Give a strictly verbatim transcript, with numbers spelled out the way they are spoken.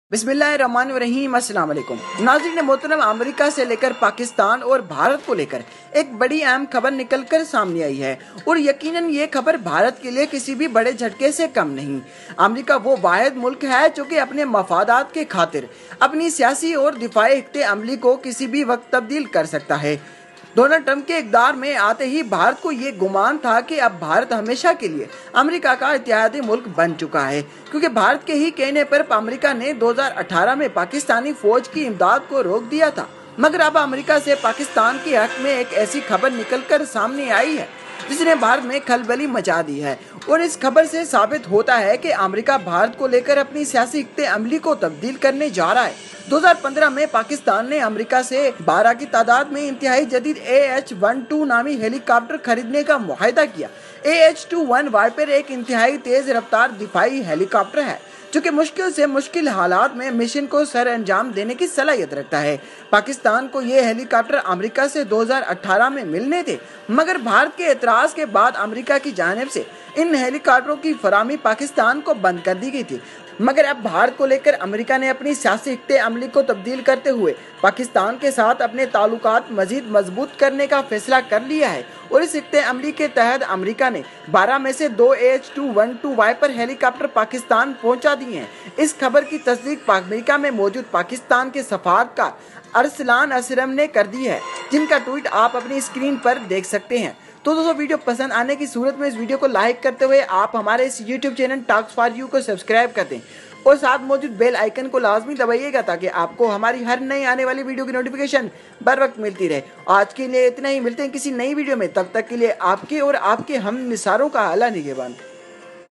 बिस्मिल्लाहिर्रहमानिर्रहीम। अस्सलाम वालेकुम नाज़रीन मोहतरम, अमेरिका से लेकर पाकिस्तान और भारत को लेकर एक बड़ी अहम खबर निकलकर सामने आई है और यकीनन ये खबर भारत के लिए किसी भी बड़े झटके से कम नहीं। अमेरिका वो वाहिद मुल्क है जो कि अपने मफादात के खातिर अपनी सियासी और दिफाई हिक्ते अमली को किसी भी वक्त तब्दील कर सकता है। डोनाल्ड ट्रंप के इक़्तिदार में आते ही भारत को ये गुमान था कि अब भारत हमेशा के लिए अमेरिका का इत्तेहादी मुल्क बन चुका है, क्योंकि भारत के ही कहने पर अमेरिका ने दो हज़ार अठारह में पाकिस्तानी फौज की इमदाद को रोक दिया था। मगर अब अमेरिका से पाकिस्तान के हक में एक ऐसी खबर निकलकर सामने आई है जिसने भारत में खलबली मचा दी है और इस खबर से साबित होता है कि अमेरिका भारत को लेकर अपनी सियासी हिक्ते अमली को तब्दील करने जा रहा है। दो हज़ार पंद्रह में पाकिस्तान ने अमेरिका से बारह की तादाद में इंतहाई जदीद ए एच बारह नामी हेलीकॉप्टर खरीदने का मुआहदा किया। ए एच बाईस वाइपर एक इंतहाई तेज रफ्तार दिफाई हेलीकॉप्टर है जो कि मुश्किल से मुश्किल हालात में मिशन को सर अंजाम देने की सलाहियत रखता है। पाकिस्तान को ये हेलीकॉप्टर अमेरिका से दो हज़ार अठारह में मिलने थे, मगर भारत के एतराज़ के बाद अमेरिका की जानिब से इन हेलीकॉप्टरों की फराहमी पाकिस्तान को बंद कर दी गई थी। मगर अब भारत को लेकर अमेरिका ने अपनी सियासी हिक्ते अमली को तब्दील करते हुए पाकिस्तान के साथ अपने ताल्लुकात मजीद मजबूत करने का फैसला कर लिया है और इस हिक्ते अमली के तहत अमेरिका ने बारह में से दो ए एच बारह वाइपर हेलीकॉप्टर पाकिस्तान पहुंचा दिए हैं। इस खबर की तस्दीक अमेरिका में मौजूद पाकिस्तान के सफारतकार अरसलान असरम ने कर दी है, जिनका ट्वीट आप अपनी स्क्रीन पर देख सकते हैं। तो दोस्तों, वीडियो पसंद आने की सूरत में इस वीडियो को लाइक करते हुए आप हमारे इस YouTube channel talks for you को सब्सक्राइब कर दें और साथ मौजूद बेल आइकन को लाजमी दबाइएगा ताकि आपको हमारी हर नई आने वाली वीडियो की नोटिफिकेशन बर वक्त मिलती रहे। आज के लिए इतना ही, मिलते हैं किसी नई वीडियो में, तब तक के लिए आपके और आपके हम निसारों का अल्लाह निगहबान।